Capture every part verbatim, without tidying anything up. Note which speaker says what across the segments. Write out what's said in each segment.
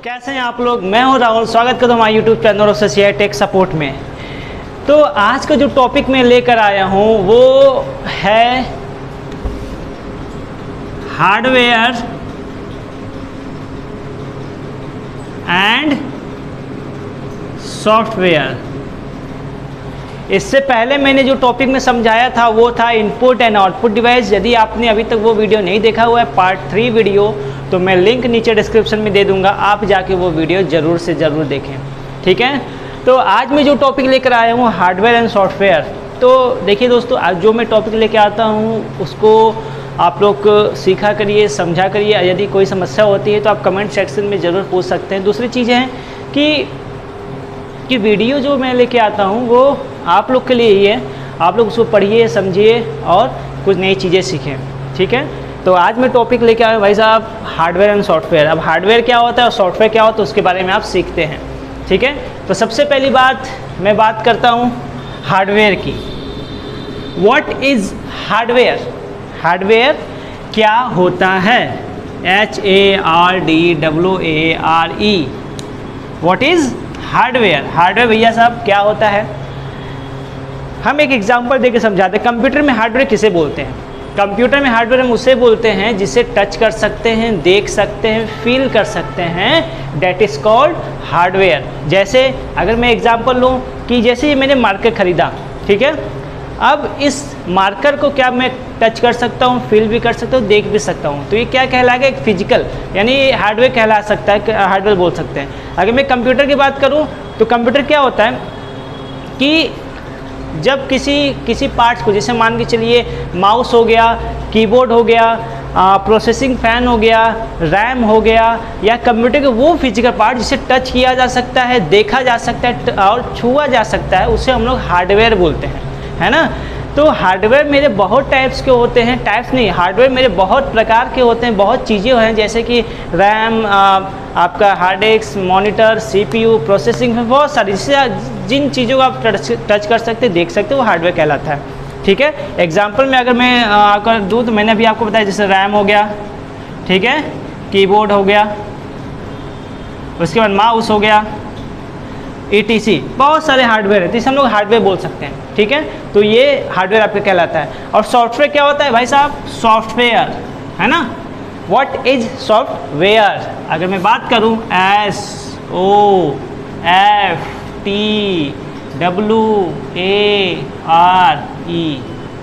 Speaker 1: कैसे हैं आप लोग। मैं हूं राहुल, स्वागत करता हूं हमारे यूट्यूब चैनल और टेक सपोर्ट में। तो आज का जो टॉपिक मैं लेकर आया हूं वो है हार्डवेयर एंड सॉफ्टवेयर। इससे पहले मैंने जो टॉपिक में समझाया था वो था इनपुट एंड आउटपुट डिवाइस। यदि आपने अभी तक वो वीडियो नहीं देखा हुआ है पार्ट थ्री वीडियो, तो मैं लिंक नीचे डिस्क्रिप्शन में दे दूंगा, आप जाके वो वीडियो ज़रूर से ज़रूर देखें। ठीक है, तो आज मैं जो टॉपिक लेकर आया हूँ हार्डवेयर एंड सॉफ्टवेयर। तो देखिए दोस्तों, आज जो मैं टॉपिक लेकर आता हूँ उसको आप लोग सीखा करिए, समझा करिए। यदि कोई समस्या होती है तो आप कमेंट सेक्शन में ज़रूर पूछ सकते हैं। दूसरी चीज़ है कि कि वीडियो जो मैं लेके आता हूँ वो आप लोग के लिए ही है। आप लोग उसको पढ़िए, समझिए और कुछ नई चीज़ें सीखें। ठीक है, तो आज मैं टॉपिक लेके आया हूँ भाई साहब हार्डवेयर एंड सॉफ्टवेयर। अब हार्डवेयर क्या होता है और सॉफ्टवेयर क्या होता है उसके बारे में आप सीखते हैं। ठीक है, तो सबसे पहली बात मैं बात करता हूँ हार्डवेयर की। What is hardware? हार्डवेयर क्या होता है? H A R D W A R E. What is hardware? Hardware भैया साहब क्या होता है? हम एक एग्जांपल देके समझाते हैं। कंप्यूटर में हार्डवेयर किसे बोलते हैं? कंप्यूटर में हार्डवेयर हम उसे बोलते हैं जिसे टच कर सकते हैं, देख सकते हैं, फील कर सकते हैं। That is called hardware. जैसे अगर मैं एग्जांपल लूँ कि जैसे ये मैंने मार्कर ख़रीदा, ठीक है, अब इस मार्कर को क्या मैं टच कर सकता हूँ, फील भी कर सकता हूँ, देख भी सकता हूँ। तो ये क्या कहलाएगा? एक फिजिकल यानी हार्डवेयर कहला सकता है, हार्डवेयर बोल सकते हैं। अगर मैं कंप्यूटर की बात करूँ तो कंप्यूटर क्या होता है कि जब किसी किसी पार्ट्स को, जैसे मान के चलिए माउस हो गया, कीबोर्ड हो गया, प्रोसेसिंग फ़ैन हो गया, रैम हो गया, या कंप्यूटर के वो फिजिकल पार्ट जिसे टच किया जा सकता है, देखा जा सकता है और छुआ जा सकता है, उसे हम लोग हार्डवेयर बोलते हैं, है ना। तो हार्डवेयर मेरे बहुत टाइप्स के होते हैं, टाइप्स नहीं, हार्डवेयर मेरे बहुत प्रकार के होते हैं, बहुत चीज़ें हैं, जैसे कि रैम, आपका hard disk, monitor, CPU, processing में बहुत सारी, जिससे जिन चीज़ों को आप टच टच कर सकते हैं, देख सकते हैं, वो हार्डवेयर कहलाता है। ठीक है, एग्जांपल में अगर मैं अगर दूँ तो मैंने अभी आपको बताया, जैसे रैम हो गया, ठीक है, कीबोर्ड हो गया, उसके बाद माउस हो गया, ई टी सी, बहुत सारे हार्डवेयर है, तो इसे हम लोग हार्डवेयर बोल सकते हैं। ठीक है, तो ये हार्डवेयर आपका कहलाता है। और सॉफ्टवेयर क्या होता है भाई साहब? सॉफ्टवेयर, है ना। What is software? अगर मैं बात करूं, S O F T W A R E,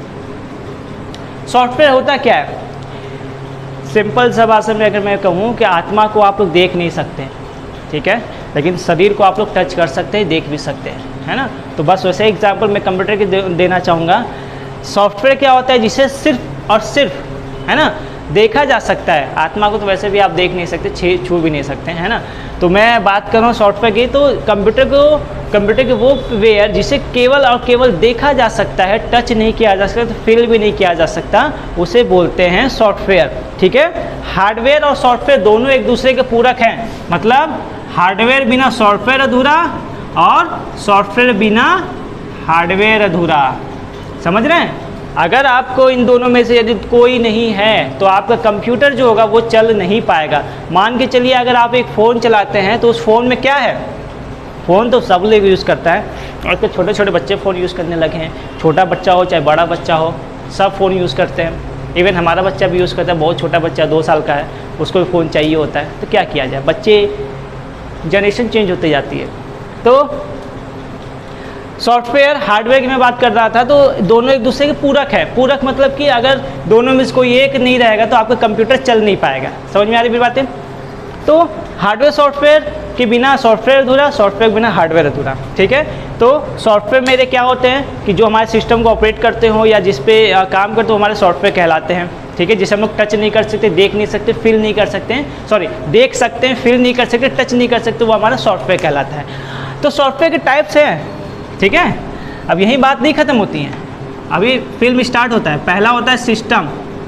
Speaker 1: software होता क्या है? सिंपल सा भाषा में अगर मैं कहूँ कि आत्मा को आप लोग देख नहीं सकते, ठीक है, लेकिन शरीर को आप लोग टच कर सकते हैं, देख भी सकते हैं, है ना। तो बस वैसे एग्जांपल मैं कंप्यूटर की दे, देना चाहूँगा। सॉफ्टवेयर क्या होता है? जिसे सिर्फ और सिर्फ, है ना, देखा जा सकता है। आत्मा को तो वैसे भी आप देख नहीं सकते, छू भी नहीं सकते, है ना। तो मैं बात कर रहा हूँ सॉफ्टवेयर की, तो कंप्यूटर को कंप्यूटर के वो वेयर जिसे केवल और केवल देखा जा सकता है, टच नहीं किया जा सकता, तो फील भी नहीं किया जा सकता, उसे बोलते हैं सॉफ्टवेयर। ठीक है, हार्डवेयर और सॉफ्टवेयर दोनों एक दूसरे के पूरक हैं। मतलब हार्डवेयर बिना सॉफ्टवेयर अधूरा और सॉफ्टवेयर बिना हार्डवेयर अधूरा। समझ रहे हैं? अगर आपको इन दोनों में से यदि कोई नहीं है तो आपका कंप्यूटर जो होगा वो चल नहीं पाएगा। मान के चलिए अगर आप एक फ़ोन चलाते हैं तो उस फ़ोन में क्या है? फ़ोन तो सब लोग यूज़ करता है, और तो छोटे छोटे बच्चे फ़ोन यूज़ करने लगे हैं। छोटा बच्चा हो चाहे बड़ा बच्चा हो, सब फ़ोन यूज़ करते हैं। इवन हमारा बच्चा भी यूज़ करता है, बहुत छोटा बच्चा दो साल का है, उसको भी फ़ोन चाहिए होता है। तो क्या किया जाए, बच्चे जनरेशन चेंज होती जाती है। तो सॉफ्टवेयर हार्डवेयर की मैं बात कर रहा था, तो दोनों एक दूसरे के पूरक है। पूरक मतलब कि अगर दोनों में से कोई एक नहीं रहेगा तो आपका कंप्यूटर चल नहीं पाएगा। समझ में आ रही मेरी बातें? तो हार्डवेयर सॉफ्टवेयर के बिना सॉफ्टवेयर अधूरा, सॉफ्टवेयर के बिना हार्डवेयर अधूरा। ठीक है, तो सॉफ्टवेयर मेरे क्या होते हैं कि जो हमारे सिस्टम को ऑपरेट करते हो या जिस पे काम करते हो, हमारे सॉफ्टवेयर कहलाते हैं। ठीक है, जिसे हम लोग टच नहीं कर सकते, देख नहीं सकते, फील नहीं कर सकते हैं, सॉरी देख सकते हैं, फील नहीं कर सकते, टच नहीं कर सकते, वो हमारा सॉफ्टवेयर कहलाता है। तो सॉफ्टवेयर के टाइप्स हैं, ठीक है। अब यही बात नहीं ख़त्म होती है, अभी फिल्म स्टार्ट होता है। पहला होता है सिस्टम,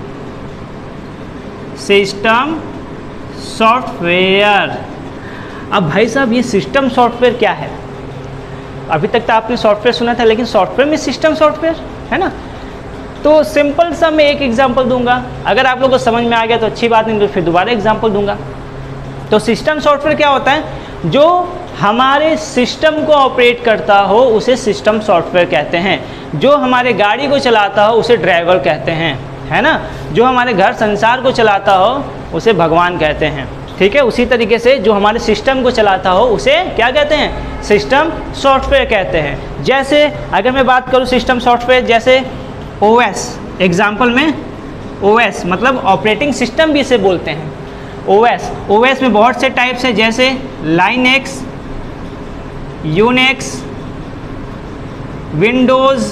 Speaker 1: सिस्टम सॉफ्टवेयर। अब भाई साहब ये सिस्टम सॉफ्टवेयर क्या है? अभी तक तो आपने सॉफ्टवेयर सुना था, लेकिन सॉफ्टवेयर में सिस्टम सॉफ्टवेयर, है ना। तो सिंपल सा मैं एक एग्जांपल दूंगा, अगर आप लोगों को समझ में आ गया तो अच्छी बात, नहीं तो फिर दोबारा एग्जांपल दूंगा। तो सिस्टम सॉफ्टवेयर क्या होता है, जो हमारे सिस्टम को ऑपरेट करता हो उसे सिस्टम सॉफ्टवेयर कहते हैं, जो हमारे गाड़ी को चलाता हो उसे ड्राइवर कहते हैं, है ना, जो हमारे घर संसार को चलाता हो उसे भगवान कहते हैं, ठीक है। उसी तरीके से जो हमारे सिस्टम को चलाता हो उसे क्या कहते हैं, सिस्टम सॉफ्टवेयर कहते हैं। जैसे अगर मैं बात करूँ सिस्टम सॉफ्टवेयर, जैसे ओएस, एग्जाम्पल में ओएस मतलब ऑपरेटिंग सिस्टम भी इसे बोलते हैं। ओएस ओएस में बहुत से टाइप्स हैं, जैसे लाइनेक्स, यूनिक्स, विंडोज़,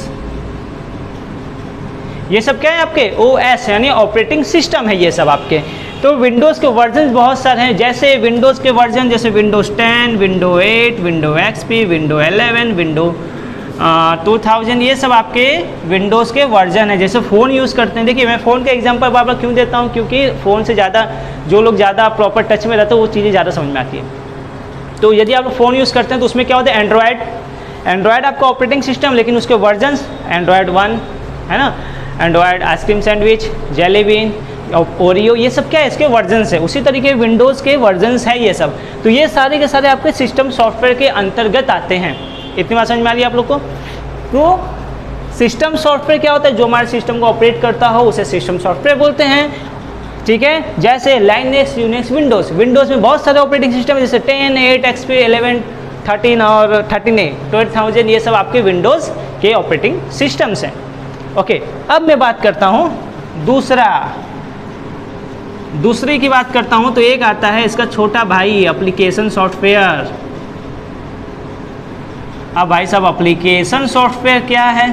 Speaker 1: ये सब क्या है आपके ओएस यानी ऑपरेटिंग सिस्टम है ये सब आपके। तो विंडोज़ के वर्जन बहुत सारे हैं, जैसे विंडोज़ के वर्जन जैसे Windows ten, window eight, window XP, window eleven, window two thousand, ये सब आपके विंडोज़ के वर्जन है। जैसे फ़ोन यूज़ करते हैं, देखिए मैं फ़ोन का एग्जांपल बार बार क्यों देता हूँ, क्योंकि फ़ोन से ज़्यादा जो लोग ज़्यादा प्रॉपर टच में रहते हैं वो चीज़ें ज़्यादा समझ में आती है। तो यदि आप फ़ोन यूज़ करते हैं तो उसमें क्या होता है, एंड्रॉयड एंड्रॉयड आपका ऑपरेटिंग सिस्टम, लेकिन उसके वर्जन्स एंड्रॉयड वन है ना, Android ice cream sandwich, jelly bean, Oreo, ये सब क्या है इसके वर्जन्स है। उसी तरीके विंडोज़ के वर्जन्स है ये सब। तो ये सारे के सारे आपके सिस्टम सॉफ्टवेयर के अंतर्गत आते हैं। इतनी बात समझ में आ रही है आप लोग को। तो सिस्टम सॉफ्टवेयर क्या होता है, जो हमारे सिस्टम को ऑपरेट करता हो उसे सिस्टम सॉफ्टवेयर बोलते हैं, ठीक है। जैसे लाइनेक्स, यूनिक्स, विंडोज़ विंडोज़ में बहुत सारे ऑपरेटिंग सिस्टम है, जैसे ten, eight, XP, eleven, thirteen और थर्टीन ए, ट्वेल्व थाउजेंड, ये सब आपके विंडोज़ के ऑपरेटिंग सिस्टम्स हैं। ओके, अब मैं बात करता हूँ दूसरा दूसरी की बात करता हूँ। तो एक आता है इसका छोटा भाई एप्लीकेशन सॉफ्टवेयर। अब भाई साहब एप्लीकेशन सॉफ्टवेयर क्या है,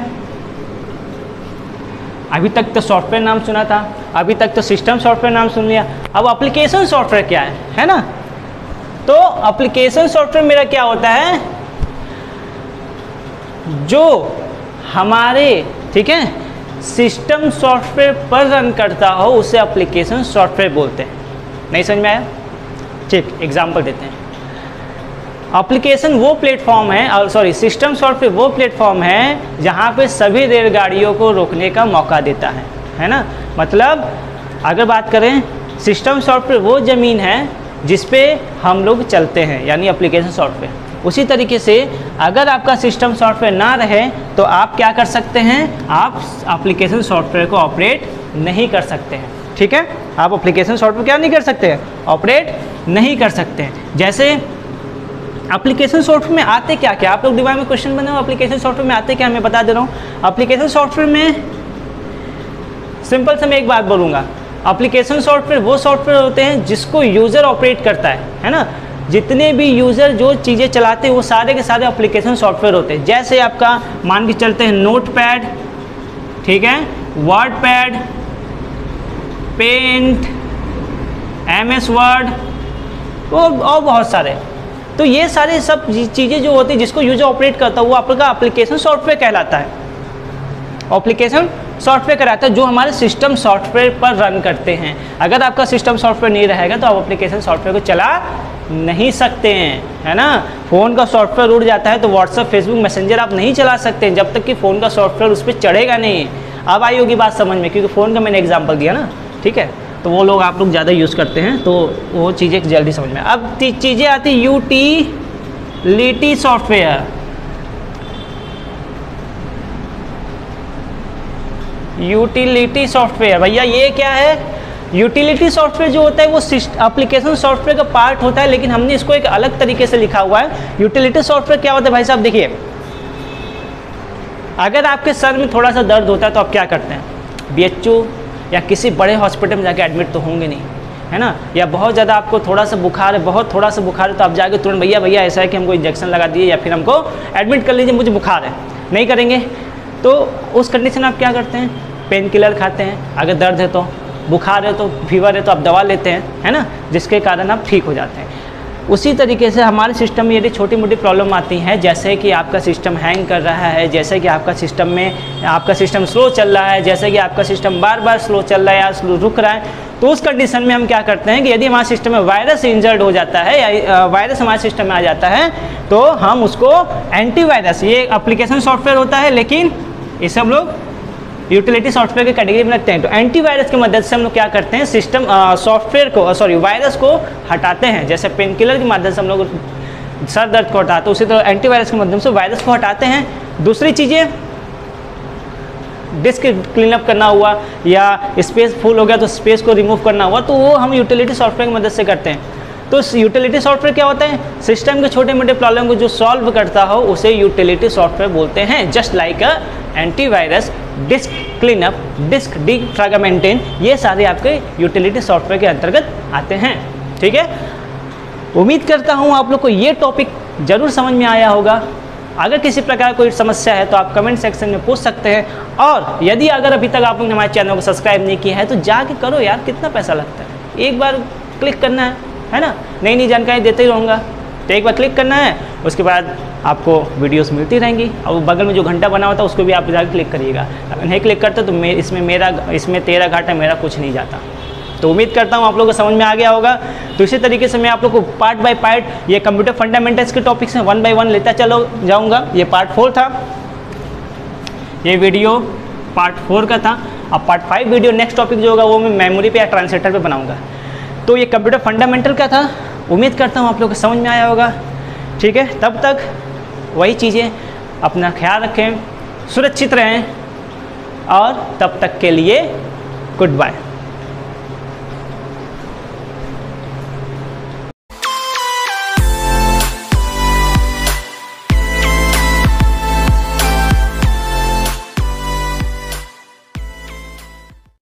Speaker 1: अभी तक तो सॉफ्टवेयर नाम सुना था, अभी तक तो सिस्टम सॉफ्टवेयर नाम सुन लिया, अब एप्लीकेशन सॉफ्टवेयर क्या है, है ना। तो एप्लीकेशन सॉफ्टवेयर मेरा क्या होता है, जो हमारे ठीक है सिस्टम सॉफ्टवेयर पर रन करता हो उसे एप्लीकेशन सॉफ्टवेयर बोलते हैं। नहीं समझ में आया, ठीक, एग्जांपल देते हैं। एप्लीकेशन वो प्लेटफॉर्म है, और सॉरी सिस्टम सॉफ्टवेयर वो प्लेटफॉर्म है जहाँ पे सभी रेलगाड़ियों को रोकने का मौका देता है, है ना। मतलब अगर बात करें सिस्टम सॉफ्टवेयर वो ज़मीन है जिस पे हम लोग चलते हैं, यानी एप्लीकेशन सॉफ्टवेयर। उसी तरीके से अगर आपका सिस्टम सॉफ्टवेयर ना रहे तो आप क्या कर सकते हैं, आप एप्लीकेशन सॉफ्टवेयर को ऑपरेट नहीं कर सकते हैं, ठीक है। आप एप्लीकेशन सॉफ्टवेयर क्या नहीं कर सकते हैं, ऑपरेट नहीं कर सकते हैं। जैसे एप्लीकेशन सॉफ्टवेयर में आते क्या क्या, आप लोग दिमाग में क्वेश्चन बने हो एप्लीकेशन सॉफ्टवेयर में आते क्या, मैं बता दे रहा हूँ। एप्लीकेशन सॉफ्टवेयर में सिंपल से मैं एक बात बोलूँगा, एप्लीकेशन सॉफ्टवेयर वो सॉफ्टवेयर होते हैं जिसको यूज़र ऑपरेट करता है, है ना। जितने भी यूज़र जो चीज़ें चलाते हैं वो सारे के सारे एप्लीकेशन सॉफ्टवेयर होते हैं। जैसे आपका मान के चलते हैं नोट पैड, ठीक है, word pad, paint, M S word और, और बहुत सारे। तो ये सारे सब चीज़ें जो होती है जिसको यूज़र ऑपरेट करता है वो आपका एप्लीकेशन सॉफ्टवेयर कहलाता है। एप्लीकेशन सॉफ्टवेयर कहलाता है जो हमारे सिस्टम सॉफ्टवेयर पर रन करते हैं। अगर आपका सिस्टम सॉफ्टवेयर नहीं रहेगा तो आप एप्लीकेशन सॉफ्टवेयर को चला नहीं सकते हैं, है ना। फ़ोन का सॉफ्टवेयर उड़ जाता है तो व्हाट्सएप, फेसबुक, मैसेंजर आप नहीं चला सकते हैं जब तक कि फ़ोन का सॉफ्टवेयर उस पर चढ़ेगा नहीं। अब आई होगी बात समझ में, क्योंकि फ़ोन का मैंने एग्जांपल दिया ना, ठीक है। तो वो लोग आप लोग ज़्यादा यूज़ करते हैं तो वो चीज़ें जल्दी समझ में। अब चीज़ें आती यूटिलिटी सॉफ्टवेयर। यूटिलिटी सॉफ्टवेयर भैया ये क्या है, यूटिलिटी सॉफ्टवेयर जो होता है वो एप्लीकेशन सॉफ्टवेयर का पार्ट होता है, लेकिन हमने इसको एक अलग तरीके से लिखा हुआ है। यूटिलिटी सॉफ्टवेयर क्या होता है भाई साहब, देखिए अगर आपके सर में थोड़ा सा दर्द होता है तो आप क्या करते हैं, बी एच यू या किसी बड़े हॉस्पिटल में जाके एडमिट तो होंगे नहीं, है ना। या बहुत ज़्यादा आपको थोड़ा सा बुखार है, बहुत थोड़ा सा बुखार है तो आप जाके तुरंत भैया भैया ऐसा है कि हमको इंजेक्शन लगा दीजिए या फिर हमको एडमिट कर लीजिए, मुझे बुखार है, नहीं करेंगे। तो उस कंडीशन में आप क्या करते हैं, पेन किलर खाते हैं। अगर दर्द है तो, बुखार है तो, फीवर है तो आप दवा लेते हैं, है ना, जिसके कारण आप ठीक हो जाते हैं। उसी तरीके से हमारे सिस्टम में यदि छोटी मोटी प्रॉब्लम आती है, जैसे कि आपका सिस्टम हैंग कर रहा है, जैसे कि आपका सिस्टम में आपका सिस्टम स्लो चल रहा है, जैसे कि आपका सिस्टम बार बार स्लो चल रहा है या स्लो रुक रहा है, तो उस कंडीशन में हम क्या करते हैं कि यदि हमारे सिस्टम में वायरस इंजर्ड हो जाता है या वायरस हमारे सिस्टम में आ जाता है तो हम उसको एंटीवायरस, ये एप्लीकेशन सॉफ्टवेयर होता है लेकिन इसे हम लोग यूटिलिटी सॉफ्टवेयर की कैटेगरी में रखते हैं। तो एंटीवायरस की मदद से हम लोग क्या करते हैं, सिस्टम सॉफ्टवेयर को सॉरी वायरस को हटाते हैं। जैसे पेन किलर की मदद से हम लोग सर दर्द को हटाते हैं, उसी तरह एंटीवायरस के माध्यम से वायरस को हटाते हैं। दूसरी चीज़ें, डिस्क क्लीनअप करना हुआ या स्पेस फुल हो गया तो स्पेस को रिमूव करना हुआ, तो वो हम यूटिलिटी सॉफ्टवेयर की मदद से करते हैं। तो यूटिलिटी सॉफ्टवेयर क्या होता है, सिस्टम के छोटे मोटे प्रॉब्लम को जो सॉल्व करता हो उसे यूटिलिटी सॉफ्टवेयर बोलते हैं। Just like a antivirus, disk cleanup, disk defragmenting, ये सारे आपके यूटिलिटी सॉफ्टवेयर के अंतर्गत आते हैं। ठीक है, उम्मीद करता हूँ आप लोग को ये टॉपिक ज़रूर समझ में आया होगा। अगर किसी प्रकार कोई समस्या है तो आप कमेंट सेक्शन में पूछ सकते हैं, और यदि अगर अभी तक आप लोगों ने हमारे चैनल को सब्सक्राइब नहीं किया है तो जाके करो यार, कितना पैसा लगता है, एक बार क्लिक करना है है ना। नई नई जानकारी देते ही रहूँगा, तो एक बार क्लिक करना है, उसके बाद आपको वीडियोस मिलती रहेंगी। और बगल में जो घंटा बना होता है उसको भी आप जाकर क्लिक करिएगा। अगर नहीं क्लिक करते तो मे इसमें मेरा इसमें तेरा घाटा, मेरा कुछ नहीं जाता। तो उम्मीद करता हूँ आप लोगों को समझ में आ गया होगा। तो इसी तरीके से मैं आप लोग को पार्ट बाय पार्ट ये कंप्यूटर फंडामेंटल्स के टॉपिक्स हैं वन बाय वन लेता चलो जाऊँगा। ये पार्ट फोर था, ये वीडियो पार्ट फोर का था। अब part five video next topic जो होगा वो मैं मेमोरी पे या ट्रांसलेटर पे बनाऊँगा। तो ये कंप्यूटर फंडामेंटल का था, उम्मीद करता हूँ आप लोग को समझ में आया होगा। ठीक है, तब तक वही चीज़ें, अपना ख्याल रखें, सुरक्षित रहें, और तब तक के लिए गुड बाय।